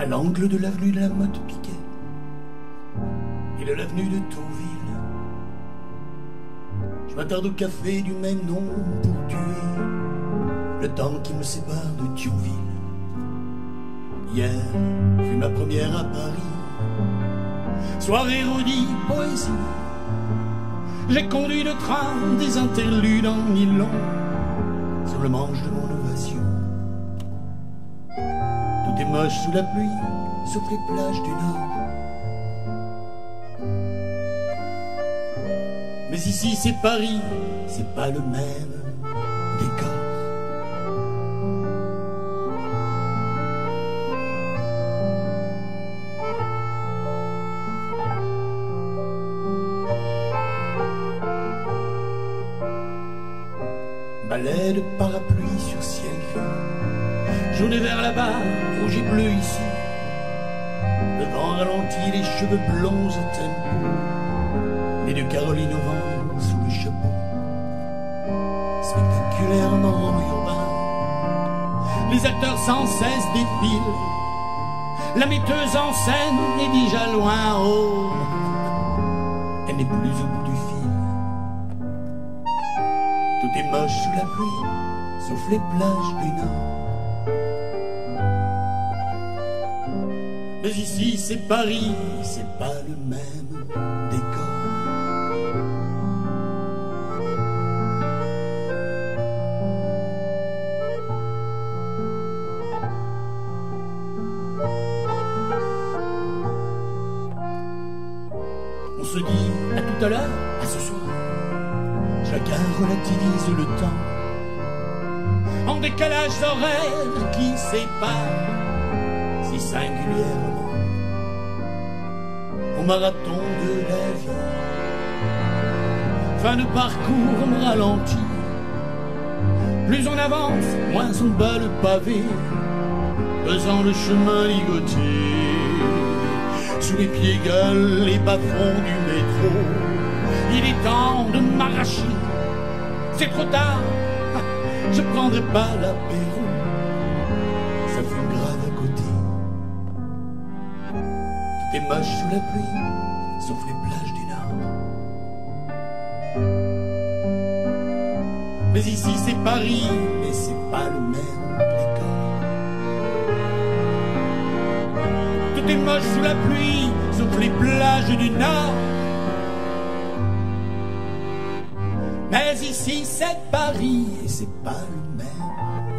à l'angle de l'avenue de la Motte-Piquet et de l'avenue de Tourville. Je m'attarde au café du même nom pour tuer le temps qui me sépare de Thionville. Hier fut ma première à Paris, soirée érudit, poésie. J'ai conduit le train des interludes en nylon sur le manche de mon ovation. Tout est moche sous la pluie, sauf les plages du Nord. Mais ici c'est Paris, c'est pas le même décor. Balai de parapluie sur ciel gris, jaune et vert là-bas, rouge et bleu ici. Le vent ralentit les cheveux blonds au tempo, les deux Caroline au vent sous le chapeau. Spectaculairement urbain, les acteurs sans cesse défilent. La metteuse en scène est déjà loin, oh, elle n'est plus au bout du fil. Tout est moche sous la pluie, sauf les plages du Nord. Mais ici c'est Paris, c'est pas le même décor. On se dit à tout à l'heure, à ce soir. Chacun relativise le temps en décalage horaire qui sépare si singulièrement au marathon de la vie. Fin de parcours, on ralentit. Plus on avance, moins on bat le pavé, faisant le chemin ligoté. Sous les pieds gueulent les bas-fonds du métro. Il est temps de m'arracher. C'est trop tard, je prendrai pas l'apéro. Ça fume grave à côté. Tout est moche sous la pluie, sauf les plages du Nord. Mais ici c'est Paris, mais c'est pas le même décor. Tout est moche sous la pluie, sauf les plages du Nord. Mais ici c'est Paris et c'est pas le même